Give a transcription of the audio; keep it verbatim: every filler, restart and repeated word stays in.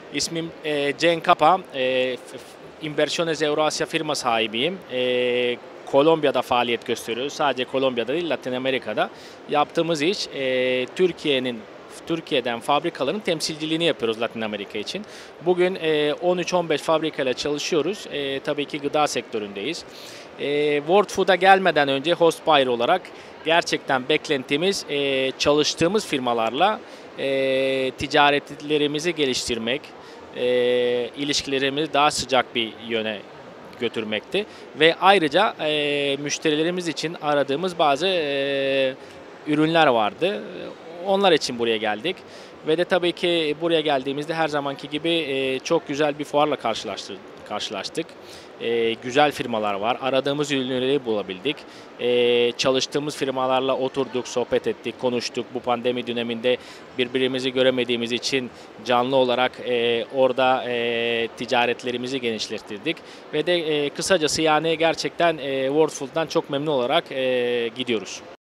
İsmim e, Cenk Kapa. E, Inversiones Eurasya firma sahibiyim. E, Kolombiya'da faaliyet gösteriyoruz. Sadece Kolombiya'da değil, Latin Amerika'da. Yaptığımız iş e, Türkiye'nin Türkiye'den fabrikaların temsilciliğini yapıyoruz Latin Amerika için. Bugün e, on üç on beş fabrikayla çalışıyoruz. E, tabii ki gıda sektöründeyiz. E, World Food'a gelmeden önce host buyer olarak gerçekten beklentimiz e, çalıştığımız firmalarla e, ticaretlerimizi geliştirmek, e, ilişkilerimizi daha sıcak bir yöne götürmekti. Ve ayrıca e, müşterilerimiz için aradığımız bazı e, ürünler vardı. Onlar için buraya geldik. Ve de tabii ki buraya geldiğimizde her zamanki gibi e, çok güzel bir fuarla karşılaştık. karşılaştık. E, güzel firmalar var. Aradığımız ürünleri bulabildik. E, çalıştığımız firmalarla oturduk, sohbet ettik, konuştuk. Bu pandemi döneminde birbirimizi göremediğimiz için canlı olarak e, orada e, ticaretlerimizi genişlettirdik. Ve de e, kısacası yani gerçekten e, World Food'dan çok memnun olarak e, gidiyoruz.